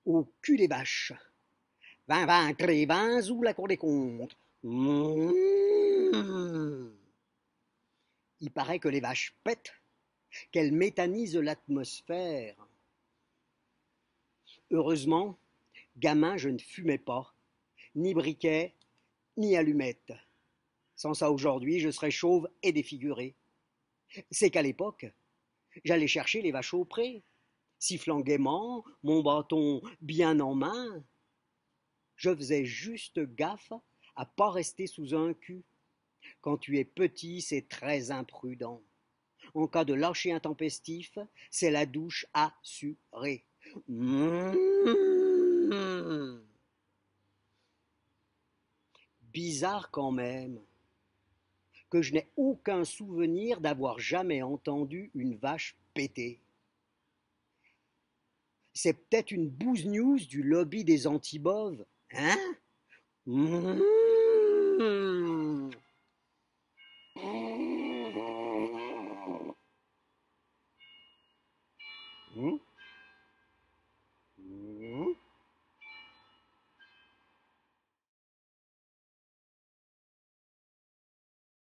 au cul des vaches. 20 vaincre et 20 sous la cour des comptes. Mmh. Il paraît que les vaches pètent, qu'elles méthanisent l'atmosphère. Heureusement, gamin, je ne fumais pas, ni briquet, ni allumette. Sans ça aujourd'hui, je serais chauve et défiguré. C'est qu'à l'époque, j'allais chercher les vaches au pré, sifflant gaiement, mon bâton bien en main. Je faisais juste gaffe à pas rester sous un cul. Quand tu es petit, c'est très imprudent. En cas de lâcher intempestif, c'est la douche assurée. Mmh. Bizarre quand même que je n'ai aucun souvenir d'avoir jamais entendu une vache péter. C'est peut-être une bouse news du lobby des antiboves, hein? Mmh. Mmh.